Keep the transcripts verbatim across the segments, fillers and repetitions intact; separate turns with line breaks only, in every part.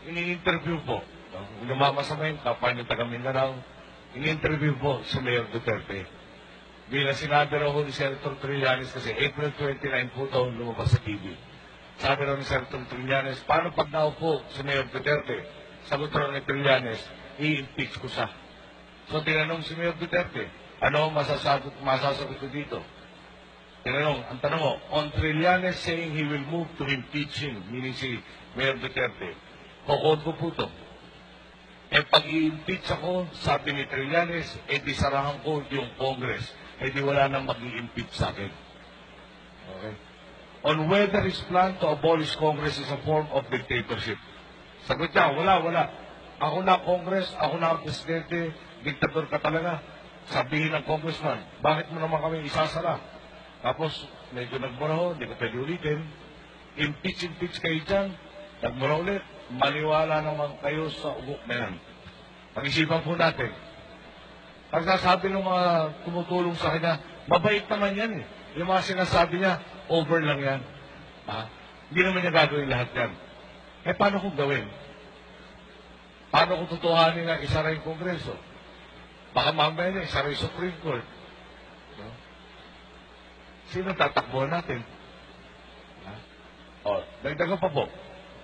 ini-interview po, no? Lumamasama yung kapwa ng taga Mindanao, ini-interview po si Mayor Duterte. Bilang sinabi raw ni Senator Trillanes kasi April twenty-nine po daw lumabas sa T V. Sabi raw ni Senator Trillanes, paano pag naupo si Mayor Duterte? Sagot raw ni Trillanes, i-impeach ko siya. So tinanong si Mayor Duterte, ano ang masasagot, masasagot ko dito? Tinanong, ang tanong mo, on Trillanes saying he will move to impeach him, meaning si Mayor Duterte, kukod ko po ito. Eh pag i-impeach ako, sabi ni Trillanes, eh di sarahan ko yung Congress. Eh di wala nang mag-i-impeach sa akin. Okay. On whether his plan to abolish Congress is a form of dictatorship. Sagot niya, wala, wala. Ako na Congress, ako na ang presidente, diktator ka talaga. Sabihin ng congressman, bakit mo naman kami isasara? Tapos, medyo nagmuraho, hindi ko pwede ulitin. Impeach, impeach kayo dyan. Nagmura ulit. Maniwala naman kayo sa ugok na yan. Pag-isipan po natin. Pagsasabi ng mga tumutulong sa kanya, mabait naman yan eh. Yung mga sinasabi niya, over lang yan. Ha? Hindi naman niya gagawin lahat yan. Eh, paano kung gawin? Paano kung tutuhanin na isara yung Kongreso? Baka mamaya niya, isara yung Supreme Court. No? Sino tatakbo natin? Ha? O, dagdagan pa po.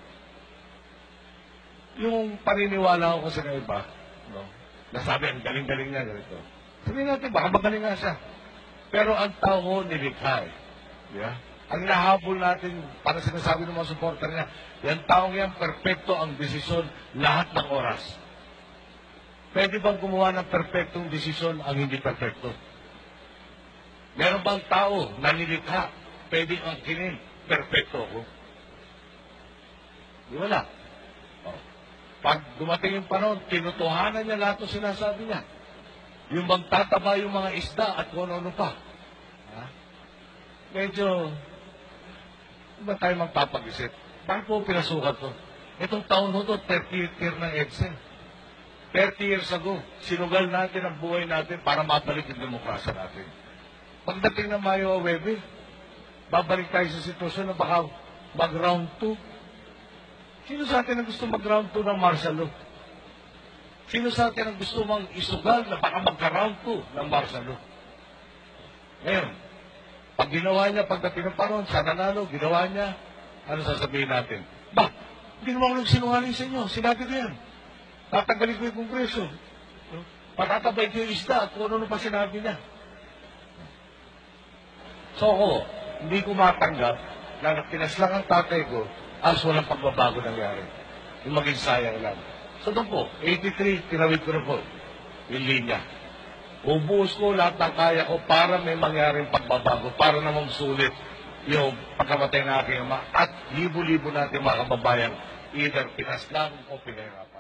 Yung paniniwala ko kasi na iba, no? Nasabi, ang galing-galing niya, ganito. Sabihin natin, baka magaling nga siya. Pero ang tao nilikha eh. Yeah? Ang nahabol natin, para sinasabi ng mga supporter niya, yung taong yan, perfecto ang desisyon lahat ng oras. Pwede bang gumawa ng perfectong desisyon ang hindi perfecto? Meron bang tao na nilikha, pwede ang kinin, perfecto ako? Di wala. Oh. Pag dumating yung panahon, tinutuhanan niya lahat ng sinasabi niya. Yung bang tataba yung mga isda at kung ano pa. Ha? Medyo, ba tayo magpapag-isip? Bakit po pinasukat to? Itong taon ho to, thirtieth year ng EDSA. thirty years ago, sinugal natin ang buhay natin para mabalik yung demokrasya natin. Pagdating ng Mayo Webe, babalik tayo sa sitwasyon na baka mag-round two. Sino sa atin ang gusto mag-round two ng martial law? Sino sa atin ang gusto mang isugal na baka magka-round two ng martial law? Ngayon, pag ginawa niya, pagdating ng panahon, sa nanalo, ginawa niya, ano sasabihin natin? Ba, hindi naman ako nagsinungaling sa inyo. Sinabi ko yan. Tatanggalin ko yung Kongreso. Patatabay ko yung isda at kung ano pa sinabi niya. So ako, hindi ko matanggap na pinaslang ang tatay ko as walang pagbabago nangyari. Yung maging sayang lang. So doon po, eighty-three, tinawid ko na po yung linya. Ubuhos ko lahat ng kaya ko para may mangyaring pagbabago, para naman sulit yung pagkamatay na aking ama at libo-libo natin mga kababayan, either pinaslang o pinahirapan.